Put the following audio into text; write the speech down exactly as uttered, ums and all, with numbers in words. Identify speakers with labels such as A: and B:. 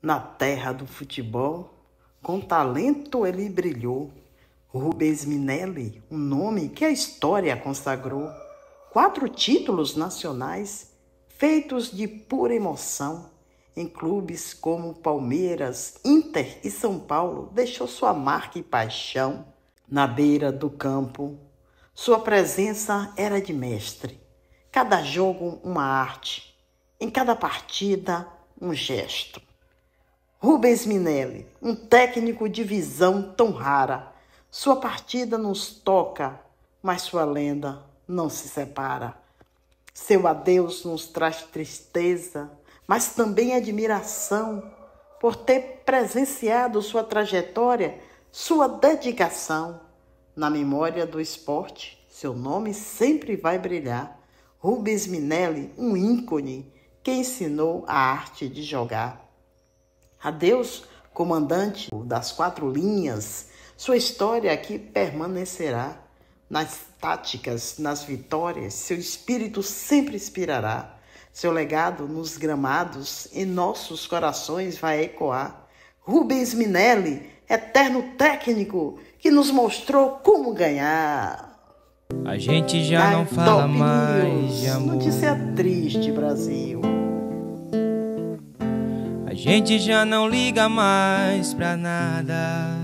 A: Na terra do futebol, com talento ele brilhou. Rubens Minelli, um nome que a história consagrou. Quatro títulos nacionais, feitos de pura emoção. Em clubes como Palmeiras, Inter e São Paulo, deixou sua marca e paixão. Na beira do campo, sua presença era de mestre. Cada jogo uma arte, em cada partida um gesto. Rubens Minelli, um técnico de visão tão rara. Sua partida nos toca, mas sua lenda não se separa. Seu adeus nos traz tristeza, mas também admiração por ter presenciado sua trajetória, sua dedicação. Na memória do esporte, seu nome sempre vai brilhar. Rubens Minelli, um ícone que ensinou a arte de jogar. Adeus, comandante das quatro linhas, sua história aqui permanecerá. Nas táticas, nas vitórias, seu espírito sempre inspirará. Seu legado nos gramados, em nossos corações vai ecoar. Rubens Minelli, eterno técnico, que nos mostrou como ganhar.
B: A gente já não fala mais de amor.
A: Notícia triste, Brasil.
B: A gente já não liga mais pra nada.